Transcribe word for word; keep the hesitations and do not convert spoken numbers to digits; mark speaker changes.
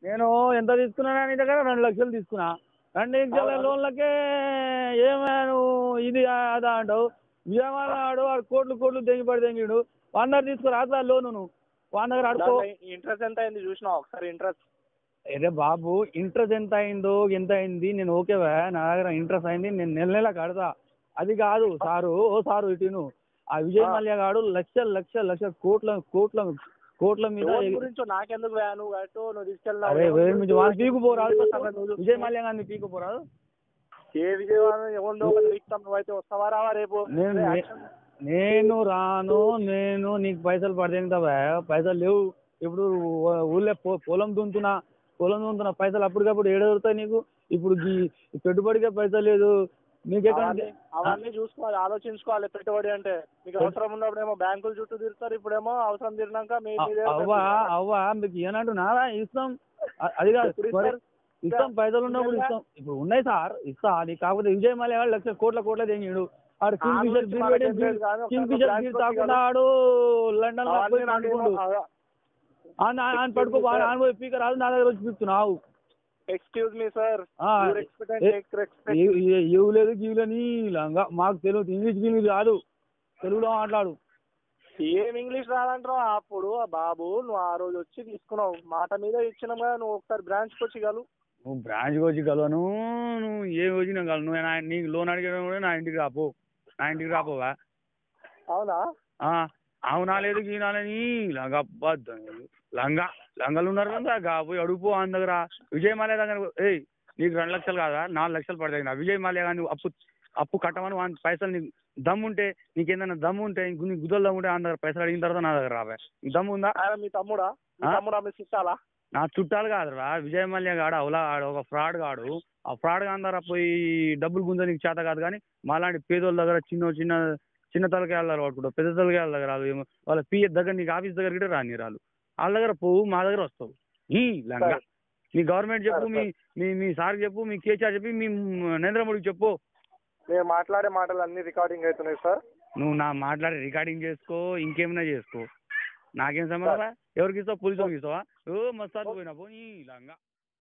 Speaker 1: నేను ఎంత తీసుకున్నా నీ దగ్గర రెండు లక్షలు తీసుకున్నా. రెండు లక్షల లోన్లకే ఏమైనా నువ్వు ఇది అదా అంటావు. విజయవాడ ఆడు వాడు కోట్లు కోట్లు దెంగిపడి దెంగిడు వందరు తీసుకురా అట్లా లోను నువ్వు వాళ్ళ దగ్గర ఆడుకో.
Speaker 2: ఇంట్రెస్ట్ ఎంత అయింది చూసినావు ఒకసారి ఇంట్రెస్ట్?
Speaker 1: అరే బాబు ఇంట్రెస్ట్ ఎంత అయిందో ఎంత అయింది నేను ఓకేవా, నా దగ్గర ఇంట్రెస్ట్ అయింది, నేను నెల నెల కడతా. అది కాదు సారు, ఓ సారు ఇటు ఆ విజయ్ మల్య గాడు లక్షల లక్షల లక్షల కోట్ల కోట్ల కోట్ల మీద
Speaker 2: గురించి నాకెందుకు నువ్వు అటు నువ్వు
Speaker 1: తీసుకెళ్ళినా పీకుపోరాదు. విజయ్ మల్య గారిని పీకుపోరాదు.
Speaker 2: ఏ విజయవాడ నువ్వైతే వస్తావా రావా రేపు?
Speaker 1: నేను రాను. నేను నీకు పైసలు పడతావా? పైసలు లేవు. ఇప్పుడు ఊళ్ళో పొలం దున్నుతున్నా పొలం దున్నుతున్నా పైసలు అప్పటికప్పుడు ఏడ దొరుకుతాయి నీకు? ఇప్పుడు పెట్టుబడికే పైసలు లేదు నీకు.
Speaker 2: అవన్నీ చూసుకోవాలి, ఆలోచించుకోవాలి. పెట్టుబడి అంటే మీకు అవసరం ఉన్నప్పుడు ఏమో బ్యాంకుల చుట్టూ తిరుగుతారు, ఇప్పుడేమో అవసరం తిరిగినాక
Speaker 1: అవ్వా అవ్వా మీకు ఏనంటున్నా ఇస్తాం. అది కాదు ఇస్తాం, పైసలు ఉన్నప్పుడు ఇస్తాం. ఇప్పుడు ఉన్నాయి సార్ ఇస్తా. అది కాకపోతే విజయ్ మల్య గారు లక్ష కోట్ల కోట్ల తెంగిడు. ఆడు Kingfisher beer Kingfisher beer తాకుండా ఆడు లండన్ లో పండుకోండు. ఆయన పడుకో ఆయన స్పీకర్ రాదు, నా దగ్గర వచ్చి పిస్తున్నావు.
Speaker 2: ఎక్స్క్యూజ్ మీ సార్,
Speaker 1: ఇవ్వలేదు గివ్వలేని లంగా మాకు తెలుగు. ఇంగ్లీష్ గిలీష్ కాదు, తెలుగులో మాట్లాడు.
Speaker 2: ఏం ఇంగ్లీష్ రాదంటావు? అప్పుడు బాబు నువ్వు ఆ రోజు వచ్చి తీసుకున్నావు, మాట మీద ఇచ్చినాం కదా. నువ్వు ఒకసారి బ్రాంచ్కి వచ్చి కలు.
Speaker 1: నువ్వు బ్రాంచ్కి వచ్చి కలవను, నువ్వు ఏం వచ్చినా కలు. నువ్వు నీకు లోన్ అడిగడం కూడా నా ఇంటికి రాపో, నా ఇంటికి రాపోవా?
Speaker 2: అవునా?
Speaker 1: అవునా లేదు గీనాలని లంగా లంగా లంగలు ఉన్నారు కదా పోయి అడుగుపో ఆయన దగ్గర. విజయ్ మాల్యా దగ్గర ఏయ్ నీకు రెండు లక్షలు కాదా నాలుగు లక్షలు పడతాయి. నా విజయ్ మాల్యా కానీ అప్పు అప్పు కట్టమని వాని పైసలు నీకు దమ్ముంటే, నీకేందన్నా దమ్ము ఉంటే నీకు గుద్దలు దమ్ము ఉంటే ఆయన దగ్గర పైసలు అడిగిన తర్వాత నా దగ్గర రావా? నీకు దమ్ము ఉందా?
Speaker 2: మీ తమ్ముడా? తమ్ముడా? మీ చుట్టాలా?
Speaker 1: నా చుట్టాలు కాదురా. విజయ్ మాల్యా గాడు అవులా ఆడు ఒక ఫ్రాడ్ గాడు. ఆ ఫ్రాడ్ గాని దగ్గర పోయి డబ్బులు గుంజ నీకు చేత కాదు. కానీ మాలాంటి పేదోళ్ళ దగ్గర చిన్న చిన్న చిన్న తలకాయల దగ్గర పట్టుకుంటావు, పెద్ద తలకాయల దగ్గర రాదు. వాళ్ళ పిఎస్ దగ్గర నీకు ఆఫీస్ దగ్గర కూడా రాని రాదు. వాళ్ళ దగ్గర పోవు, మా దగ్గర వస్తావు. ఈ లంగా మీ గవర్నమెంట్ చెప్పు, మీ మీ మీ సార్ చెప్పు, మీ కేసీఆర్ చెప్పి, మీ నరేంద్ర మోడీకి చెప్పు.
Speaker 2: నేను మాట్లాడే మాటలు అన్ని రికార్డింగ్ అవుతున్నాయి సార్.
Speaker 1: నువ్వు నా మాట్లాడే రికార్డింగ్ చేసుకో, ఇంకేమైనా చేసుకో, నాకేం సంబంధం? ఎవరికి ఇస్తావు? పోలీసు వాళ్ళకి ఇస్తావా? ఓ మస్తాను పోయినా పో ఈ లంగా.